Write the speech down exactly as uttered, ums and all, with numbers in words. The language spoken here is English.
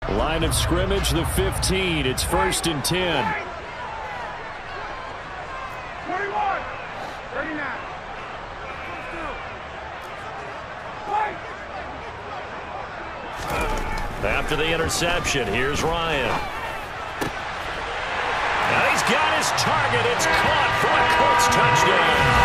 Line of scrimmage, the fifteen. It's first and ten. twenty-one, thirty-nine. After the interception, here's Ryan. And he's got his target. It's caught for a Colts touchdown.